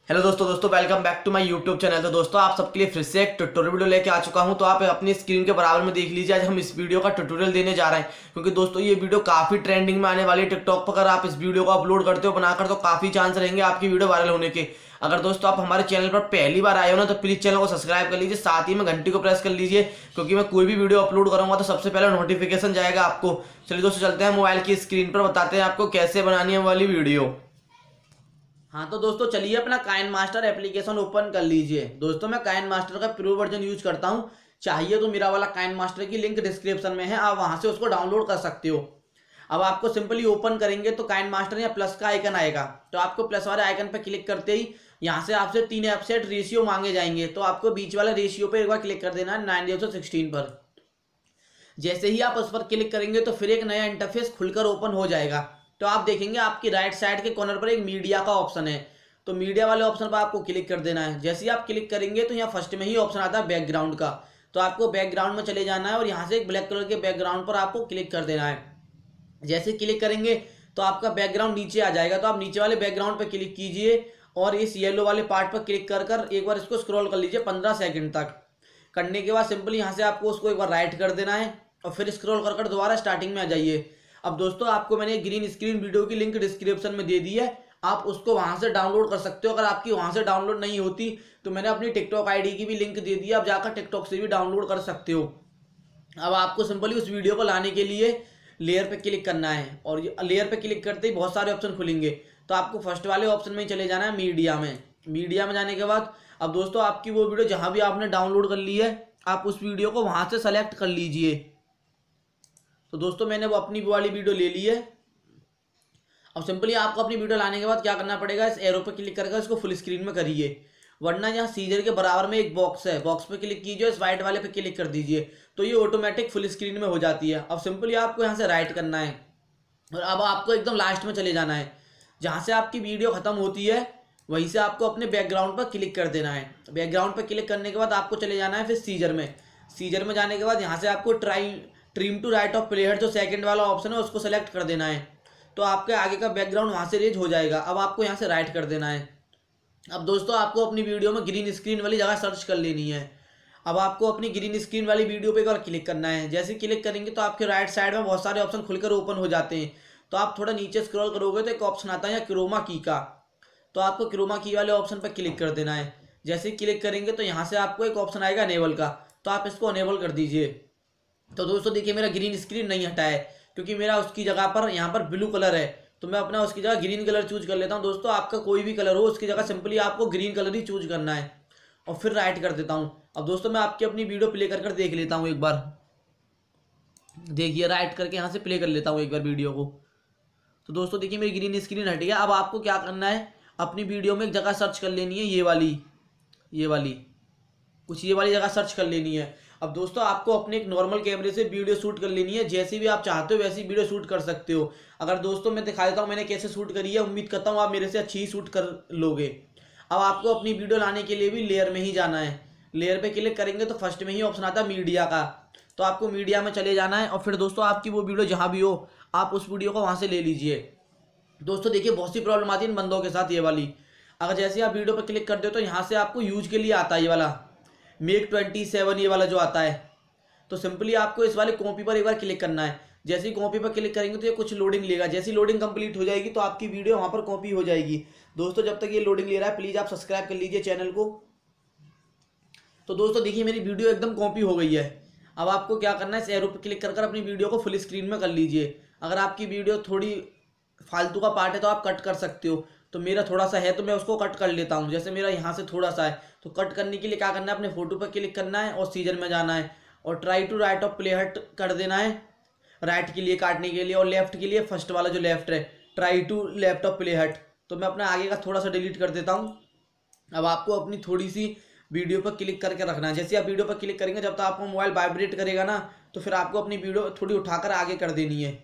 Hello दोस्तों welcome back to my YouTube channel. तो दोस्तों आप सबके लिए फिर से एक ट्यूटोरियल वीडियो लेके आ चुका हूं। तो आप अपनी स्क्रीन के बराबर में देख लीजिए, आज हम इस वीडियो का ट्यूटोरियल देने जा रहे हैं क्योंकि दोस्तों ये वीडियो काफी ट्रेंडिंग में आने वाली है टिकटॉक पर। अगर आप इस वीडियो को अपलोड करते हो बनाकर तो काफी चांस रहेंगे आपकी वीडियो वायरल होने के। अगर दोस्तों आप हमारे चैनल पर पहली बार आए हो ना तो प्लीज चैनल को सब्सक्राइब कर लीजिए, साथ ही में घंटी को प्रेस कर लीजिए क्योंकि मैं कोई भी वीडियो अपलोड करूंगा तो सबसे पहले नोटिफिकेशन जाएगा आपको। चलिए दोस्तों चलते हैं मोबाइल की स्क्रीन पर, बताते हैं आपको कैसे बनानी है वाली वीडियो। हाँ तो दोस्तों चलिए अपना काइन मास्टर एप्लीकेशन ओपन कर लीजिए। दोस्तों मैं काइन मास्टर का प्रो वर्जन यूज करता हूँ, चाहिए तो मेरा वाला काइन मास्टर की लिंक डिस्क्रिप्शन में है, आप वहां से उसको डाउनलोड कर सकते हो। अब आपको सिंपली ओपन करेंगे तो काइन मास्टर या प्लस का आइकन आएगा, तो आपको प्लस वाले आइकन पर क्लिक करते ही यहाँ से आपसे 3 एफसेट रेशियो मांगे जाएंगे, तो आपको बीच वाले रेशियो पे एक बार क्लिक कर देना है 9:16 पर। जैसे ही आप उस पर क्लिक करेंगे तो फिर एक नया इंटरफेस खुलकर ओपन हो जाएगा। तो आप देखेंगे आपकी राइट साइड के कॉर्नर पर एक मीडिया का ऑप्शन है, तो मीडिया वाले ऑप्शन पर आपको क्लिक कर देना है। जैसे ही आप क्लिक करेंगे तो यहाँ फर्स्ट में ही ऑप्शन आता है बैकग्राउंड का, तो आपको बैकग्राउंड में चले जाना है और यहाँ से एक ब्लैक कलर के बैकग्राउंड पर आपको क्लिक कर देना है। जैसे क्लिक करेंगे तो आपका बैकग्राउंड नीचे आ जाएगा, तो आप नीचे वाले बैकग्राउंड पर क्लिक कीजिए और इस येलो वाले पार्ट पर क्लिक कर कर एक बार इसको स्क्रॉल कर लीजिए 15 सेकंड तक। करने के बाद सिंपली यहाँ से आपको उसको एक बार राइट कर देना है और फिर स्क्रॉल कर कर दोबारा स्टार्टिंग में आ जाइए। अब दोस्तों आपको मैंने ग्रीन स्क्रीन वीडियो की लिंक डिस्क्रिप्शन में दे दी है, आप उसको वहां से डाउनलोड कर सकते हो। अगर आपकी वहां से डाउनलोड नहीं होती तो मैंने अपनी टिकटॉक आईडी की भी लिंक दे दी है, आप जाकर टिकटॉक से भी डाउनलोड कर सकते हो। अब आपको सिंपली उस वीडियो को लाने के लिए लेयर पे क्लिक करना है और लेयर पे क्लिक करते ही बहुत सारे ऑप्शन खुलेंगे, तो आपको फर्स्ट वाले ऑप्शन में ही चले जाना है मीडिया में। मीडिया में जाने के बाद अब दोस्तों आपकी वो वीडियो जहां भी आपने डाउनलोड कर ली है आप उस वीडियो को वहां से सेलेक्ट कर लीजिए। तो दोस्तों मैंने वो अपनी वाली वीडियो ले ली है। अब सिंपली आपको अपनी वीडियो लाने के बाद क्या करना पड़ेगा, इस एरो पे क्लिक करके इसको फुल स्क्रीन में करिए, वरना यहाँ सीजर के बराबर में एक बॉक्स है, बॉक्स पे क्लिक कीजिए, इस वाइट वाले पे क्लिक कर दीजिए तो ये ऑटोमेटिक फुल स्क्रीन में हो जाती है। अब सिंपली आपको यहाँ से राइट करना है और अब आपको एकदम लास्ट में चले जाना है, जहाँ से आपकी वीडियो खत्म होती है वहीं से आपको अपने बैकग्राउंड पर क्लिक कर देना है। बैकग्राउंड पर क्लिक करने के बाद आपको चले जाना है फिर सीजर में। सीजर में जाने के बाद यहाँ से आपको trim to right of playhead जो सेकंड वाला ऑप्शन है उसको सेलेक्ट कर देना है, तो आपके आगे का बैकग्राउंड वहां से रेज हो जाएगा। अब आपको यहाँ से राइट कर देना है। अब दोस्तों आपको अपनी वीडियो में ग्रीन स्क्रीन वाली जगह सर्च कर लेनी है। अब आपको अपनी ग्रीन स्क्रीन वाली वीडियो पे एक बार क्लिक करना है। जैसे क्लिक करेंगे तो आपके राइट साइड में बहुत सारे ऑप्शन खुलकर ओपन हो जाते हैं, तो आप थोड़ा नीचे स्क्रॉल करोगे तो एक ऑप्शन आता है क्रोमा की का, तो आपको क्रोमा की वाले ऑप्शन पर क्लिक कर देना है। जैसे क्लिक करेंगे तो यहाँ से आपको एक ऑप्शन आएगा अनेबल का, तो आप इसको अनेबल कर दीजिए। तो दोस्तों देखिए मेरा ग्रीन स्क्रीन नहीं हटा है क्योंकि मेरा उसकी जगह पर यहाँ पर ब्लू कलर है, तो मैं अपना उसकी जगह ग्रीन कलर चूज कर लेता हूँ। दोस्तों आपका कोई भी कलर हो उसकी जगह सिंपली आपको ग्रीन कलर ही चूज करना है और फिर राइट कर देता हूँ। अब दोस्तों मैं आपकी अपनी वीडियो प्ले कर देख लेता हूँ एक बार, देखिए राइट करके यहाँ से प्ले कर लेता हूँ एक बार वीडियो को। तो दोस्तों देखिए मेरी ग्रीन स्क्रीन हट गया। अब आपको क्या करना है, अपनी वीडियो में एक जगह सर्च कर लेनी है, ये वाली कुछ ये वाली जगह सर्च कर लेनी है। अब दोस्तों आपको अपने एक नॉर्मल कैमरे से वीडियो शूट कर लेनी है, जैसी भी आप चाहते हो वैसी वीडियो शूट कर सकते हो। अगर दोस्तों मैं दिखा देता हूँ मैंने कैसे शूट करी है, उम्मीद करता हूँ आप मेरे से अच्छी ही शूट कर लोगे। अब आपको अपनी वीडियो लाने के लिए भी लेयर में ही जाना है। लेयर पे क्लिक करेंगे तो फर्स्ट में ही ऑप्शन आता है मीडिया का, तो आपको मीडिया में चले जाना है और फिर दोस्तों आपकी वो वीडियो जहाँ भी हो आप उस वीडियो को वहाँ से ले लीजिए। दोस्तों देखिए बहुत सी प्रॉब्लम आती है इन बंदों के साथ, ये वाली अगर जैसे आप वीडियो पर क्लिक करते हो तो यहाँ से आपको यूज के लिए आता है ये वाला मेक 27 ये वाला जो आता है, तो सिंपली आपको इस वाले कॉपी पर एक बार क्लिक करना है। जैसे ही कॉपी पर क्लिक करेंगे तो ये कुछ लोडिंग लेगा, जैसी लोडिंग कंप्लीट हो जाएगी तो आपकी वीडियो वहां पर कॉपी हो जाएगी। दोस्तों जब तक ये लोडिंग ले रहा है प्लीज आप सब्सक्राइब कर लीजिए चैनल को। तो दोस्तों देखिए मेरी वीडियो एकदम कॉपी हो गई है। अब आपको क्या करना है, इस एरो पर क्लिक कर अपनी वीडियो को फुल स्क्रीन में कर लीजिए। अगर आपकी वीडियो थोड़ी फालतू का पार्ट है तो आप कट कर सकते हो, तो मेरा थोड़ा सा है तो मैं उसको कट कर लेता हूँ। जैसे मेरा यहाँ से थोड़ा सा है तो कट करने के लिए क्या करना है, अपने फोटो पर क्लिक करना है और सीजर में जाना है और trim to right of playhead कर देना है राइट के लिए काटने के लिए, और लेफ्ट के लिए फर्स्ट वाला जो लेफ्ट है trim to left of playhead, तो मैं अपना आगे का थोड़ा सा डिलीट कर देता हूँ। अब आपको अपनी थोड़ी सी वीडियो पर क्लिक करके रखना है। जैसे आप वीडियो पर क्लिक करेंगे जब तक आपको मोबाइल वाइब्रेट करेगा ना तो फिर आपको अपनी वीडियो थोड़ी उठाकर आगे कर देनी है।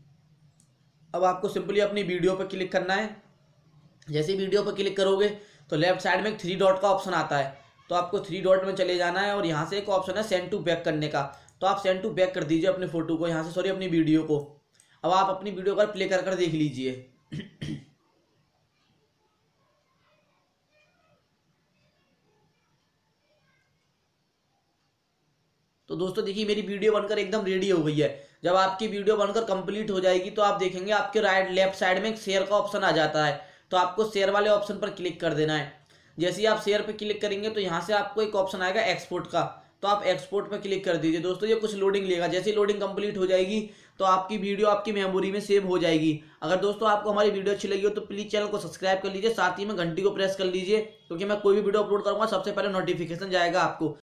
अब आपको सिंपली अपनी वीडियो पर क्लिक करना है। जैसे वीडियो पर क्लिक करोगे तो लेफ्ट साइड में एक 3 डॉट का ऑप्शन आता है, तो आपको 3 डॉट में चले जाना है और यहाँ से एक ऑप्शन है सेंड टू बैक करने का, तो आप सेंड टू बैक कर दीजिए अपने फोटो को यहाँ से, सॉरी अपनी वीडियो को। अब आप अपनी वीडियो का प्ले कर देख लीजिए। तो दोस्तों देखिए मेरी वीडियो बनकर एकदम रेडी हो गई है। जब आपकी वीडियो बनकर कंप्लीट हो जाएगी तो आप देखेंगे आपके राइट लेफ्ट साइड में एक शेयर का ऑप्शन आ जाता है। तो आपको शेयर वाले ऑप्शन पर क्लिक कर देना है। जैसे ही आप शेयर पर क्लिक करेंगे तो यहाँ से आपको एक ऑप्शन आएगा एक्सपोर्ट का, तो आप एक्सपोर्ट पर क्लिक कर दीजिए। दोस्तों ये कुछ लोडिंग लेगा, जैसे ही लोडिंग कंप्लीट हो जाएगी तो आपकी वीडियो आपकी मेमोरी में सेव हो जाएगी। अगर दोस्तों आपको हमारी वीडियो अच्छी लगी हो तो प्लीज़ चैनल को सब्सक्राइब कर लीजिए, साथ ही में घंटी को प्रेस कर लीजिए, क्योंकि मैं कोई भी वीडियो अपलोड करूँगा सबसे पहले नोटिफिकेशन जाएगा आपको।